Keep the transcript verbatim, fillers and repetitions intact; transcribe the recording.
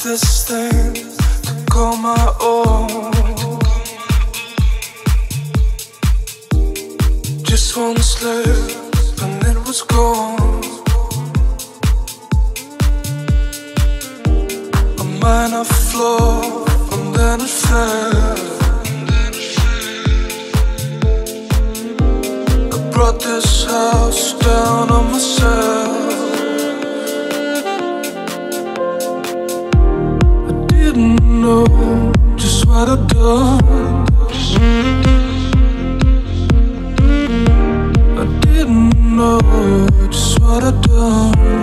this thing to call my own. Just one slip and it was gone. A minor flaw and then it fell. I brought this house down on myself. Didn't know just what I'd done. I didn't know just what I'd done.